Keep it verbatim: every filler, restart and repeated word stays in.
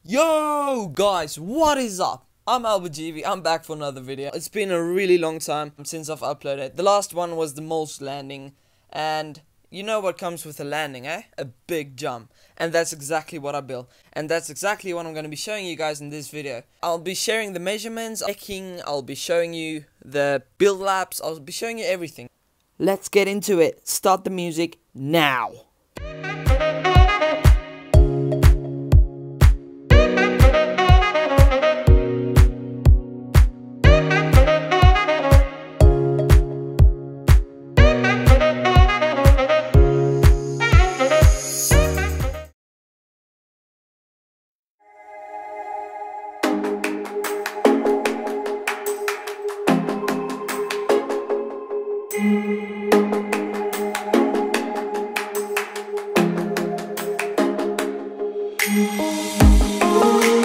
Yo guys, what is up? I'm ALBERTGB, I'm back for another video. It's been a really long time since I've uploaded. The last one was the most landing, and you know what comes with a landing, eh? A big jump. And that's exactly what I built. And that's exactly what I'm going to be showing you guys in this video. I'll be sharing the measurements, checking, I'll be showing you the build laps, I'll be showing you everything. Let's get into it. Start the music now. Thank you.